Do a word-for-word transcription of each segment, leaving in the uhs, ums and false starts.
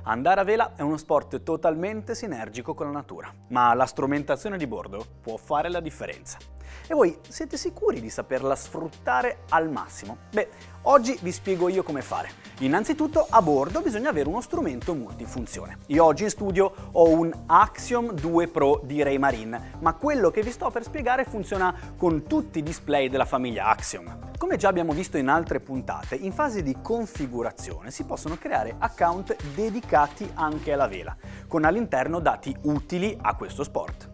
Andare a vela è uno sport totalmente sinergico con la natura, ma la strumentazione di bordo può fare la differenza. E voi siete sicuri di saperla sfruttare al massimo? Beh, oggi vi spiego io come fare. Innanzitutto, a bordo bisogna avere uno strumento multifunzione. Io oggi in studio ho un Axiom due Pro di Raymarine, ma quello che vi sto per spiegare funziona con tutti i display della famiglia Axiom. Come già abbiamo visto in altre puntate, in fase di configurazione si possono creare account dedicati anche alla vela, con all'interno dati utili a questo sport.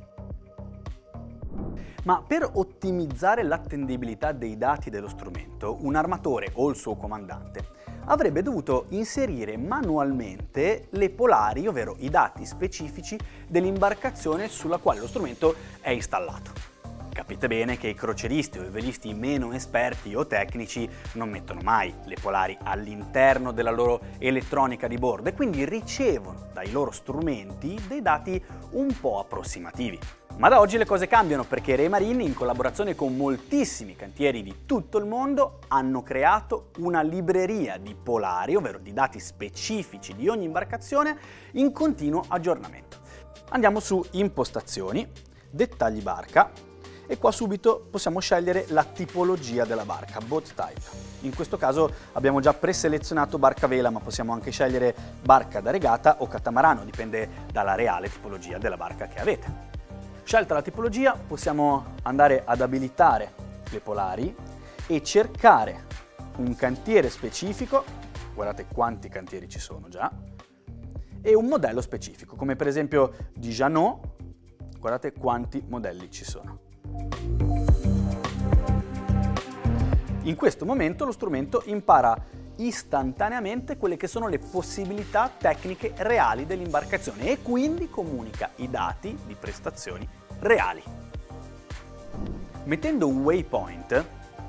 Ma per ottimizzare l'attendibilità dei dati dello strumento, un armatore o il suo comandante avrebbe dovuto inserire manualmente le polari, ovvero i dati specifici dell'imbarcazione sulla quale lo strumento è installato. Capite bene che i croceristi o i velisti meno esperti o tecnici non mettono mai le polari all'interno della loro elettronica di bordo e quindi ricevono dai loro strumenti dei dati un po' approssimativi. Ma da oggi le cose cambiano perché Raymarine, in collaborazione con moltissimi cantieri di tutto il mondo, hanno creato una libreria di polari, ovvero di dati specifici di ogni imbarcazione, in continuo aggiornamento. Andiamo su Impostazioni, Dettagli barca, e qua subito possiamo scegliere la tipologia della barca, Boat Type. In questo caso abbiamo già preselezionato barca vela, ma possiamo anche scegliere barca da regata o catamarano, dipende dalla reale tipologia della barca che avete. Scelta la tipologia, possiamo andare ad abilitare le polari e cercare un cantiere specifico, guardate quanti cantieri ci sono già, e un modello specifico, come per esempio di Jeanneau, guardate quanti modelli ci sono. In questo momento lo strumento impara istantaneamente quelle che sono le possibilità tecniche reali dell'imbarcazione e quindi comunica i dati di prestazioni reali. Mettendo un waypoint,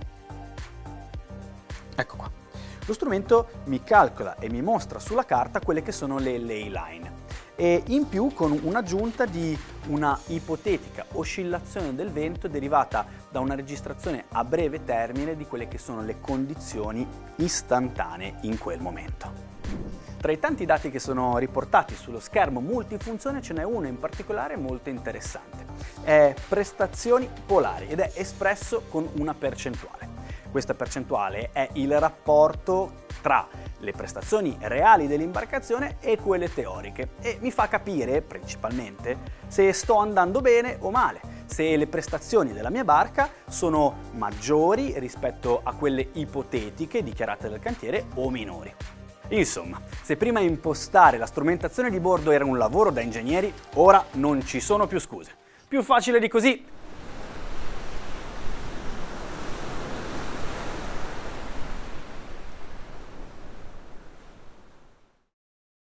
ecco qua, lo strumento mi calcola e mi mostra sulla carta quelle che sono le ley line e in più con un'aggiunta di una ipotetica oscillazione del vento derivata da una registrazione a breve termine di quelle che sono le condizioni istantanee in quel momento. Tra i tanti dati che sono riportati sullo schermo multifunzione ce n'è uno in particolare molto interessante. È prestazioni polari ed è espresso con una percentuale. Questa percentuale è il rapporto tra le prestazioni reali dell'imbarcazione e quelle teoriche e mi fa capire principalmente se sto andando bene o male, se le prestazioni della mia barca sono maggiori rispetto a quelle ipotetiche dichiarate dal cantiere o minori. Insomma, se prima impostare la strumentazione di bordo era un lavoro da ingegneri, ora non ci sono più scuse. Più facile di così